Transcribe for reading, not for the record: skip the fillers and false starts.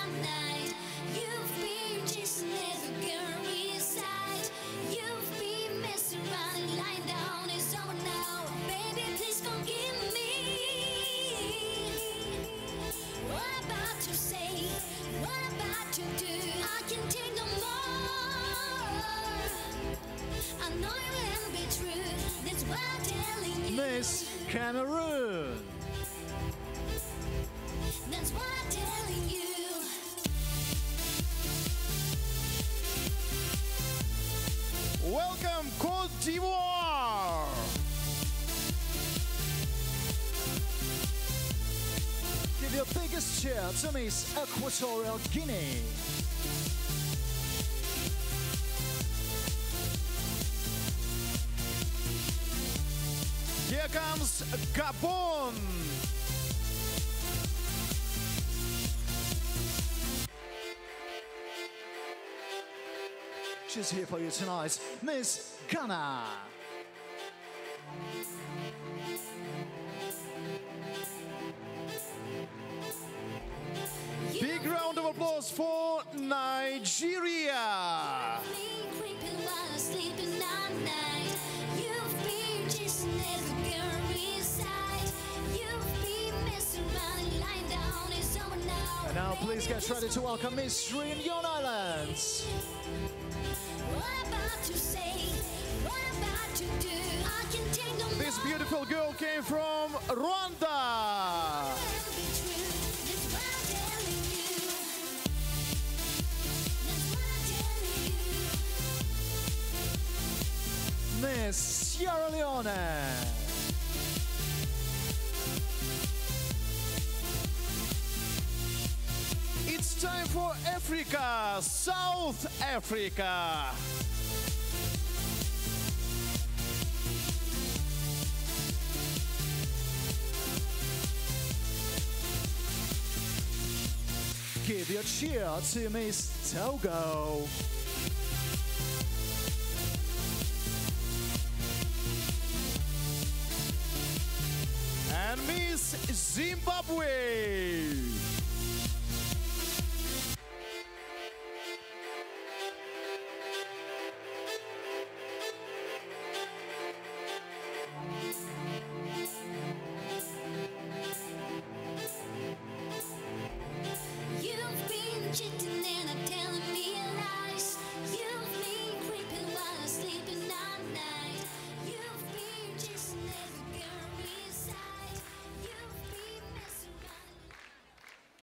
all night. You've been chasing every girl inside. You've been messing around and lying down. It's over now. Baby, please forgive me. What about to say? What about to do? I can't take no more. I know you will be true. That's what I'm telling you. Miss Cameroon. That's what I'm telling you. Welcome, Côte d'Ivoire. Give your biggest cheer to Miss Equatorial Guinea. Here comes Gabon. She's here for you tonight, Miss Ghana. Big round of applause for Nigeria. Creeping while I'm sleeping all night. You've been chasing every girl inside. You've been messing around and lying down. It's over now. And now please get ready to welcome Miss Reunion Islands. What about to say? What about to do? I can take no more. This beautiful girl came from Rwanda. Be true. That's what I'm telling you. That's what I'm telling you. Miss Sierra Leone. It's time for Africa, South Africa. Give your cheer to Miss Togo. And Miss Zimbabwe.